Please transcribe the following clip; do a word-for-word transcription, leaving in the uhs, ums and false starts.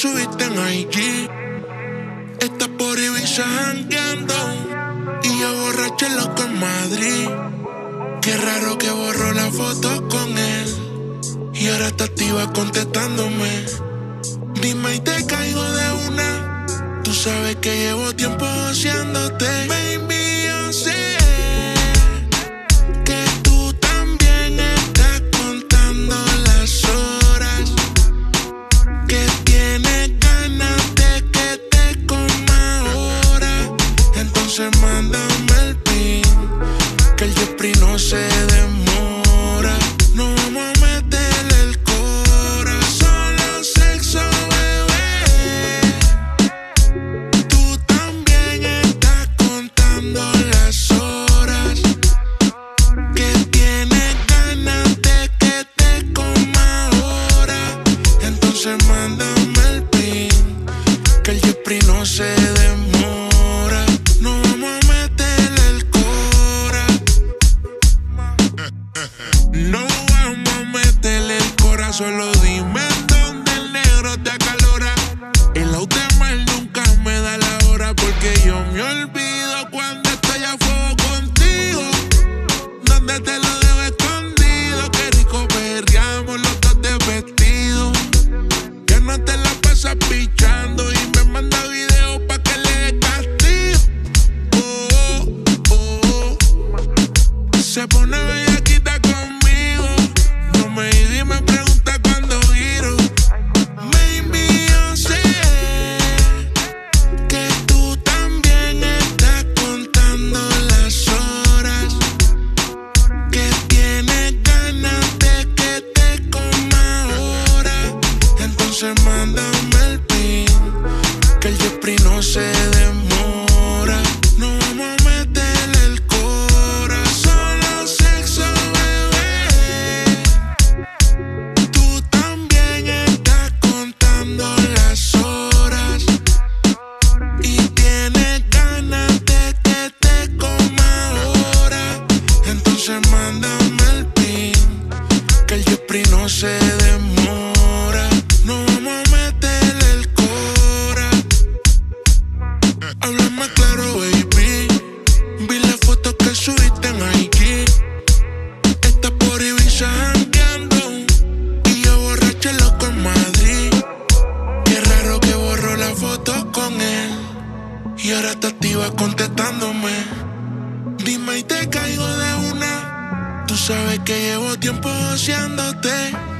subiste en I G. Estás por Ibiza jangueando y yo borracho loco en Madrid. Qué raro que borró la foto con él y ahora está activa contestándome. Dime y te caigo de una. Tú sabes que llevo tiempo haciéndote. Baby, yo sé que tú también estás contando las horas, que tienes ganas de que te coma ahora. Entonces mándame el pin, que el Jeffrey no se demora. No vamos a meterle el cora, solo sexo, bebé. Tú también estás contando las horas, que tienes ganas de que te coma ahora. Entonces mándame el pin, que el Jeffrey no se demora. No vamos a meterle el cora. No vamos a meterle el cora, solo dime dónde el negro te acalora. El auto de mal nunca me da la hora, porque yo me olvido cuando estoy a fuego contigo. Donde te lo dejo escondido, qué rico perreamos los dos de vestido. Que no te la pasas pichando y me manda videos pa' que le dé castigo. Oh, oh, oh. Se pone bellaquita conmigo. No me di y me pregunta cuándo giro. Baby, yo sé que tú también estás contando las horas, que tienes ganas de que te coma ahora. Entonces mándame el pin, que el Jeffrey no se demora. No vamos a meterle el cora, solo sexo, bebé. Tú también estás contando las horas y tienes ganas de que te coma ahora. Entonces mándame el pin, que el Jeffrey no se demora. No vamos a meterle el cora. Háblame claro, baby. Vi la foto que subiste en I G. Estás por Ibiza jangueando y yo borracho loco en Madrid. Qué raro que borró la foto con él y ahora está activa contestándome. Dime y te caigo de una. Tú sabes que llevo tiempo haciéndote.